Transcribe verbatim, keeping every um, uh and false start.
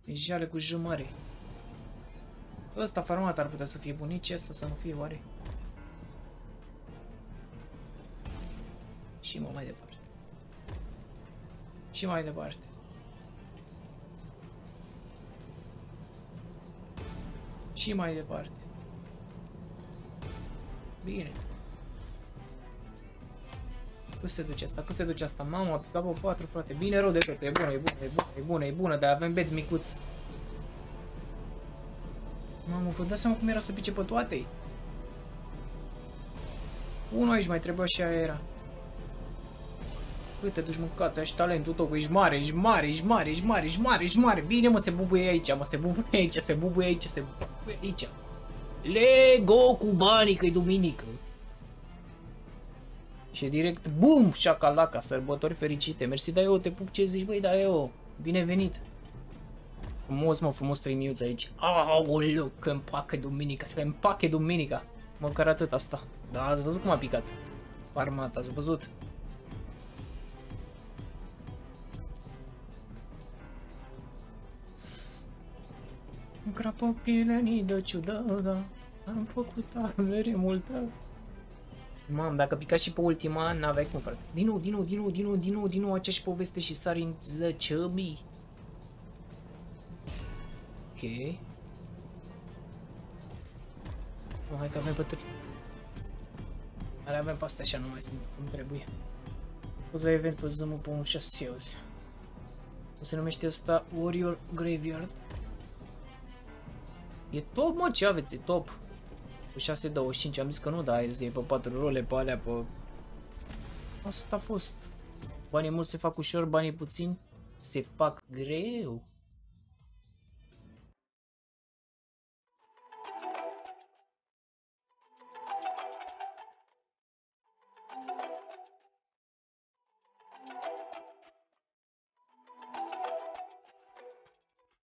E jale cu jumări. Ăsta farmat ar putea să fie bun, nici ăsta să nu fie oare. Și mă mai departe. Și mai departe. Și mai departe. Bine. Cât se duce asta? Cât se duce asta? Mamă, a picat pe patru, frate. Bine rău de tot. E bună, e bună, e bună, e bună, e bună, dar avem bed micuț. Mamă, vă dați seama cum era să pice pe toate? Unul aici mai trebuia și aia era. Uite, duci mâncați, ai și talentul tău, ești mare, ești mare, ești mare, ești mare, ești mare, ești mare. Bine, mă, se bubuie aici, mă, se bubuie aici, se bubuie aici, se bubuie aici. Lego cu banii, că-i duminică. Și direct, bum, șacalaca, sărbători fericite. Mersi, da eu, te pup, ce zici, băi, da eu. Binevenit. Frumos, mă, frumos trei minuți aici. Aoleu, că împacă duminica, că împacă duminica. Măcar atât asta. Da, ați văzut cum a picat. Farmat, ați văzut. Crapă pieleni de ciudă, am făcut avere multă. Mam, dacă pica și pe ultima, n-aveai cum, frate. Din nou, din nou, din nou, din nou, din nou, din nou aceeași poveste și sari în zăcămii. Ok. Oh, hai că avem pe tot. Ale avem pe astea așa, nu mai sunt cum trebuie. Poți la eventul zămă pe un șase auzi. O se numește asta Warrior Graveyard. E top, mă, ce aveți? E top. Cu șase douăzeci și cinci am zis că nu, dar e pe patru role, pe alea, pe... Asta a fost. Banii mulți se fac ușor, banii puțini se fac greu.